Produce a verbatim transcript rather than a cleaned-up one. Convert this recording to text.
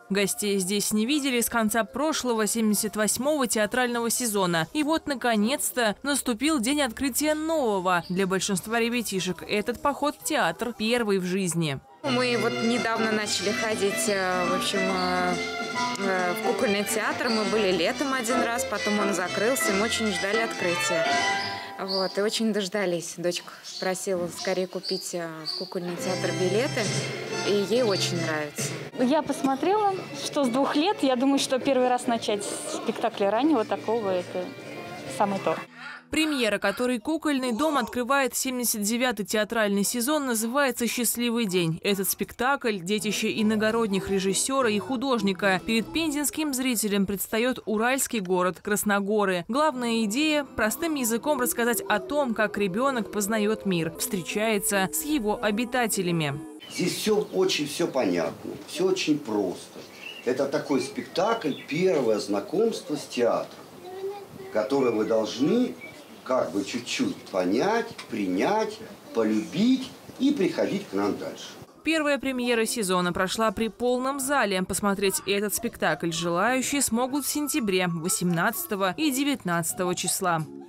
Гостей здесь не видели с конца прошлого семьдесят восьмого театрального сезона. И вот, наконец-то, наступил день открытия нового. Для большинства ребятишек этот поход в театр первый в жизни. Мы вот недавно начали ходить, в общем, в кукольный театр. Мы были летом один раз, потом он закрылся, мы очень ждали открытия. Вот, и очень дождались. Дочка просила скорее купить в кукольный театр билеты, и ей очень нравится. Я посмотрела, что с двух лет. Я думаю, что первый раз начать спектакль раннего такого – это самое то. Премьера, которой кукольный дом открывает семьдесят девятый театральный сезон, называется «Счастливый день». Этот спектакль – детище иногородних режиссера и художника. Перед пензенским зрителем предстает уральский город Красногоры. Главная идея – простым языком рассказать о том, как ребенок познает мир, встречается с его обитателями. Здесь все очень все понятно, все очень просто. Это такой спектакль, первое знакомство с театром, которое вы должны как бы чуть-чуть понять, принять, полюбить и приходить к нам дальше. Первая премьера сезона прошла при полном зале. Посмотреть этот спектакль желающие смогут в сентябре, восемнадцатого и девятнадцатого числа.